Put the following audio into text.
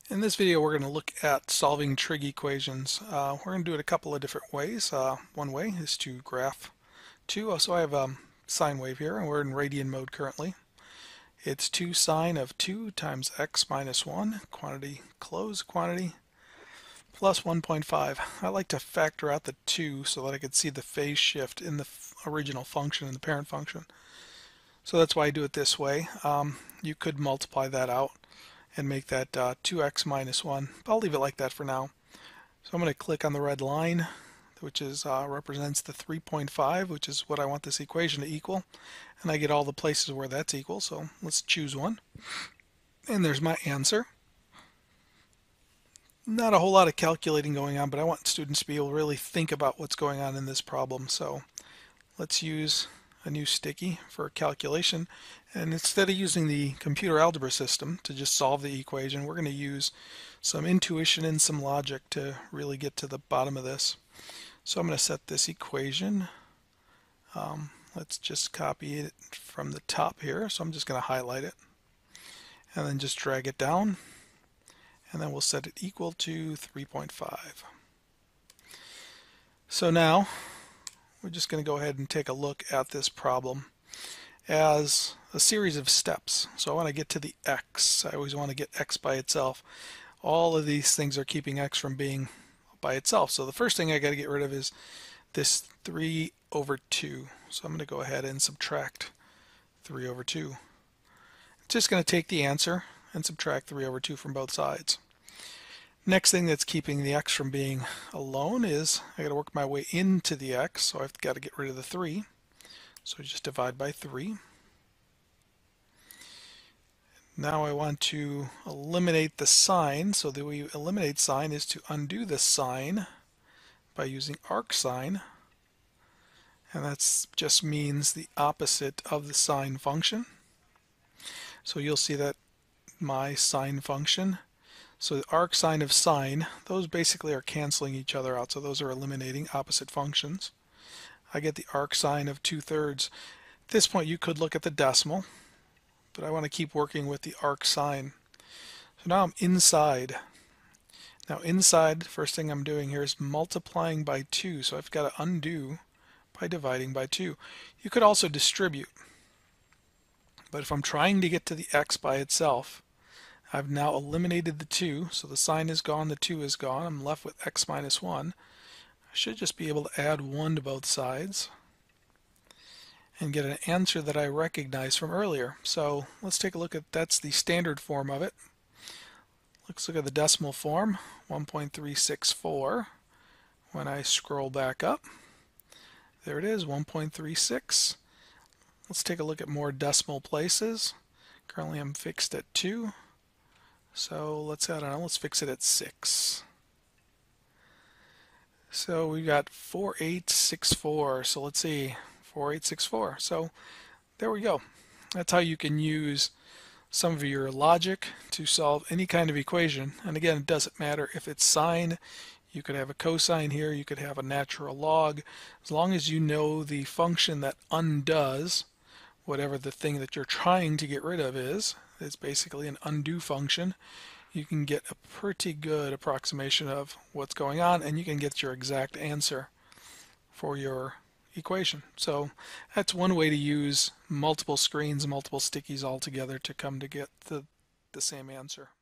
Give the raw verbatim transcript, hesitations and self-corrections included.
In this video we're going to look at solving trig equations. Uh, we're going to do it a couple of different ways. Uh, one way is to graph two. So I have a sine wave here and we're in radian mode currently. It's two sine of two times x minus one, quantity close quantity, plus one point five. I like to factor out the two so that I could see the phase shift in the original function, in the parent function. So that's why I do it this way. Um, you could multiply that out and make that uh, two x minus one. But I'll leave it like that for now. So I'm going to click on the red line, which is uh, represents the three point five, which is what I want this equation to equal. And I get all the places where that's equal, so let's choose one. And there's my answer. Not a whole lot of calculating going on, but I want students to be able to really think about what's going on in this problem. So let's use a new sticky for calculation, and instead of using the computer algebra system to just solve the equation, we're going to use some intuition and some logic to really get to the bottom of this. So I'm going to set this equation. Um, let's just copy it from the top here. So I'm just going to highlight it and then just drag it down, and then we'll set it equal to three point five. So now we're just going to go ahead and take a look at this problem as a series of steps. So I want to get to the x. I always want to get x by itself. All of these things are keeping x from being by itself. So the first thing I got to get rid of is this three over two. So I'm going to go ahead and subtract three over two. It's just going to take the answer and subtract three over two from both sides. Next thing that's keeping the x from being alone is I got to work my way into the x, so I've got to get rid of the three. So just divide by three. Now I want to eliminate the sign, so the way you eliminate sign is to undo the sign by using arcsine, and that just means the opposite of the sine function. So you'll see that my sine function, so the arcsine of sine, those basically are canceling each other out, so those are eliminating opposite functions. I get the arcsine of two thirds. At this point you could look at the decimal, but I want to keep working with the arcsine. So now I'm inside. Now inside, the first thing I'm doing here is multiplying by two, so I've got to undo by dividing by two. You could also distribute, but if I'm trying to get to the x by itself, I've now eliminated the two, so the sign is gone, the two is gone. I'm left with x minus one. I should just be able to add one to both sides and get an answer that I recognize from earlier. So let's take a look at, that's the standard form of it. Let's look at the decimal form, one point three six four. When I scroll back up, there it is, one point three six. Let's take a look at more decimal places. Currently I'm fixed at two. So let's, I don't know, let's fix it at six. So we've got four eight six four. So let's see, four eight six four. So there we go. That's how you can use some of your logic to solve any kind of equation. And again, it doesn't matter if it's sine. You could have a cosine here. You could have a natural log. As long as you know the function that undoes whatever the thing that you're trying to get rid of is, it's basically an undo function, you can get a pretty good approximation of what's going on, and you can get your exact answer for your equation. So that's one way to use multiple screens, multiple stickies all together to come to get the, the same answer.